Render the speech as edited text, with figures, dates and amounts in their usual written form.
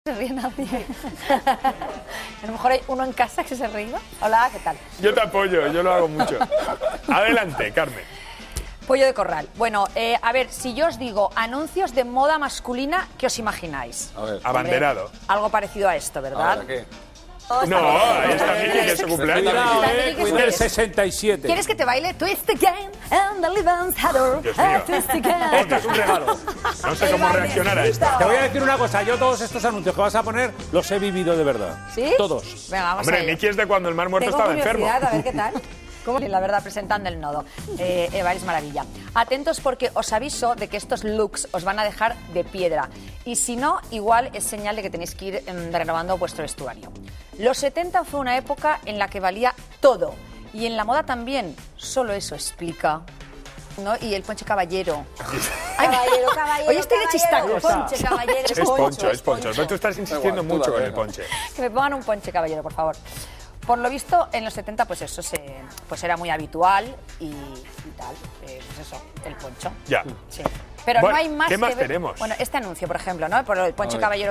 Se ríe nadie. A lo mejor hay uno en casa que se ríe. Hola, ¿qué tal? Yo te apoyo, yo lo hago mucho. Adelante, Carmen. Pollo de corral. Bueno, a ver, si yo os digo anuncios de moda masculina, ¿qué os imagináis? A ver. Abanderado. Hombre, algo parecido a esto, ¿verdad? ¿Ahora qué? No, ahí está Miki, que es su cumpleaños. Cuidado, Del 67. ¿Quieres que te baile? Twist again and the living shadow. Dios mío. Twist again. Esto es un regalo. No sé cómo reaccionar a esto. Te voy a decir una cosa, yo todos estos anuncios que vas a poner los he vivido de verdad. ¿Sí? Todos. Venga, vamos a Hombre, ello. Miki es de cuando el mar muerto Tengo estaba enfermo. curiosidad, a ver qué tal. ¿Cómo? La verdad, presentando el nodo. Eva, es maravilla. Atentos porque os aviso de que estos looks os van a dejar de piedra. Y si no, igual es señal de que tenéis que ir renovando vuestro vestuario. Los 70 fue una época en la que valía todo. Y en la moda también. Solo eso explica. ¿No? Y el ponche caballero. Caballero, Hoy estoy de chistaco. Ponche, caballero. Es poncho, es poncho. Pero tú estás insistiendo Igual, tú mucho la con el ves. ponche. Que me pongan un ponche caballero, por favor. Por lo visto, en los 70, pues eso pues era muy habitual y tal. Pues eso, el poncho. Ya. Sí. Pero Bueno, no hay más ¿qué más que ver. tenemos? Bueno, este anuncio, por ejemplo, ¿no? Por el ponche A ver. caballero.